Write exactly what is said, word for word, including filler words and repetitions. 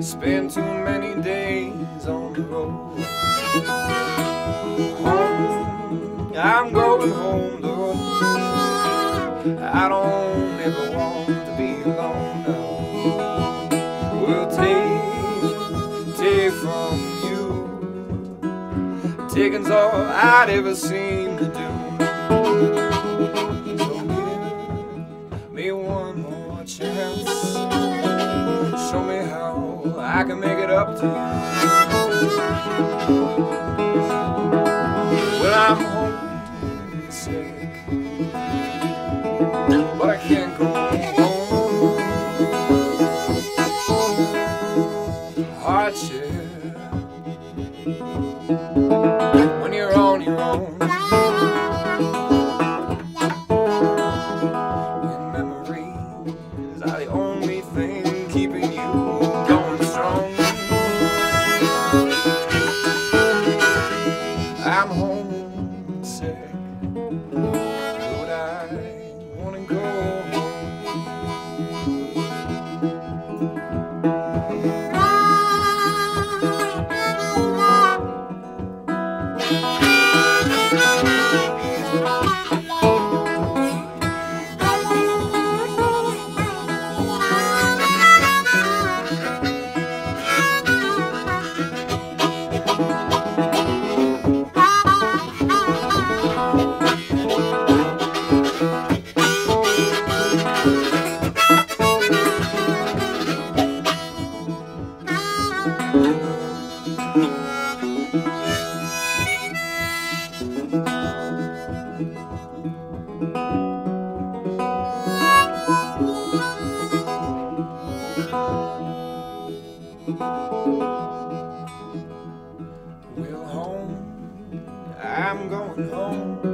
Spend too many days on the road. Home, I'm going home though. I don't ever want to be alone now. We'll take, take from you. Taking's all I'd ever seem to do. So give me one more chance. Show me how I can make it up to you. Well, I'm homesick, but I can't go home. Hardship when you're on your own. Your memories are the only thing keeping you going strong. I'm homesick, but I wanna go Well, home, I'm going home.